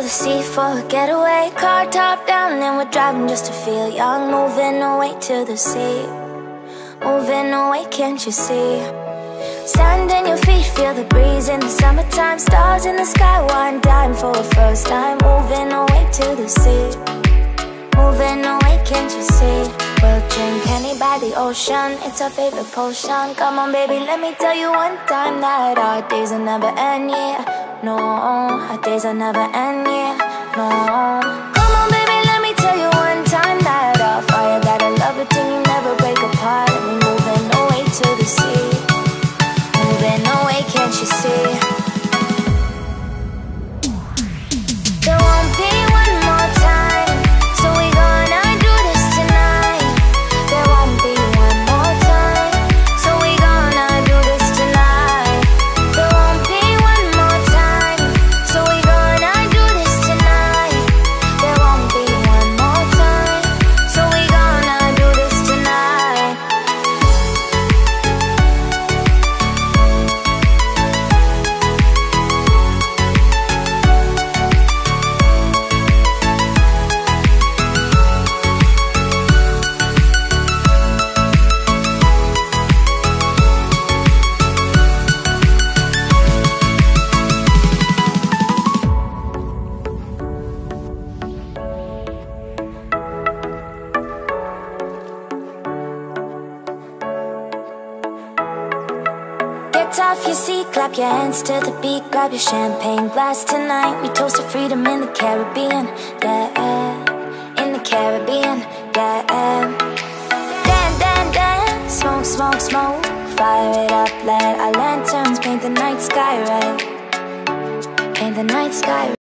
the sea for a getaway. Car top down and we're driving just to feel young. Moving away to the sea, moving away, can't you see? Sand in your feet, feel the breeze in the summertime. Stars in the sky, one dime for a first time. Moving away to the sea, moving away, can't you see? We'll drink honey by the ocean, it's our favorite potion. Come on baby, let me tell you one time that our days will never end, yeah. No, our days will never end, yeah. No. Come on baby, let me tell you one time that our fire got a love it till you never break apart. And we're moving away to the sea, moving away, can't you see? There won't be one more time, so we gonna do this tonight. There won't be one more time, so we gonna do this tonight. There won't be one more time, so we gonna do this tonight. There won't be one more time, so we gonna do this tonight. Get off your seat, clap your hands to the beat. Grab your champagne glass tonight. We toast to freedom in the Caribbean, yeah. In the Caribbean, yeah. Dan, dan, dan, smoke, smoke, smoke. Fire it up, let our lanterns paint the night sky red. Paint the night sky red.